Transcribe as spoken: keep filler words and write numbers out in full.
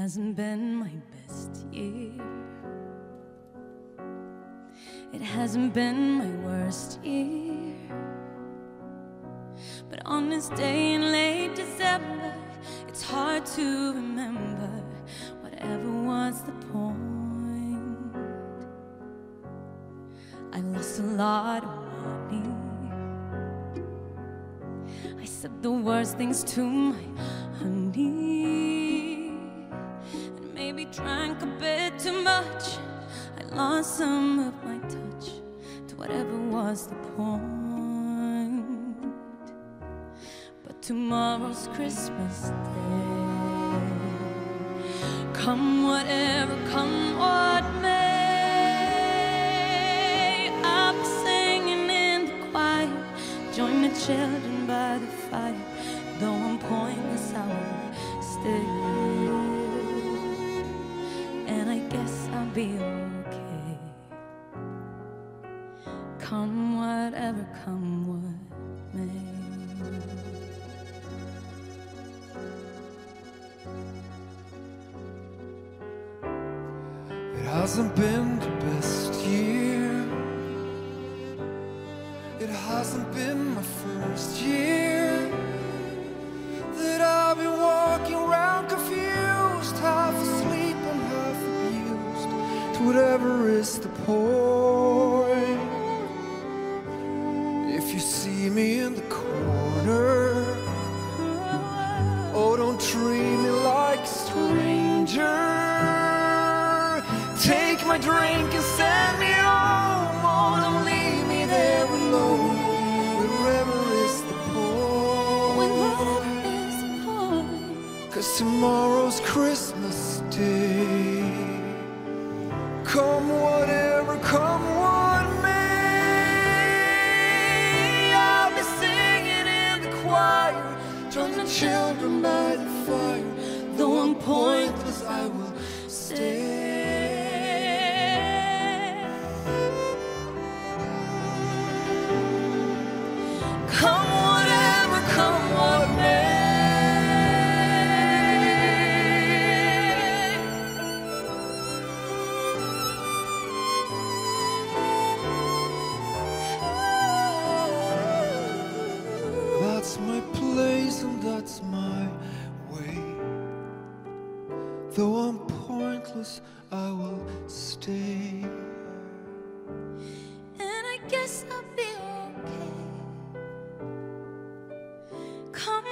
hasn't been my best year. It hasn't been my worst year. But on this day in late December, it's hard to remember whatever was the point. I lost a lot of money. I said the worst things to my honey, and maybe drank a bit too much. I lost some of my touch to whatever was the point. But tomorrow's Christmas Day. Come whatever, come what may, I'll be singing in the choir, join the children by the fire. Though I'm pointless, I will stay, and I guess I'll be okay. Come whatever, come what may. It hasn't been the best year. It hasn't been my first year that I've been walking around confused, half asleep and half abused. To whatever is the point. If you see me in the corner, oh, don't treat me like a stranger. Take my drink and send me home. Oh, don't leave me there alone. Wherever is the point. Wherever is the point. 'Cause tomorrow's Christmas Day. Come whatever, come what may, I'll be singing in the choir, join the children by the fire. Though I'm pointless, I will stay. Come whatever, come what may. That's my place and that's my way. Though I'm pointless, I will stay. And I guess I'll be okay. Come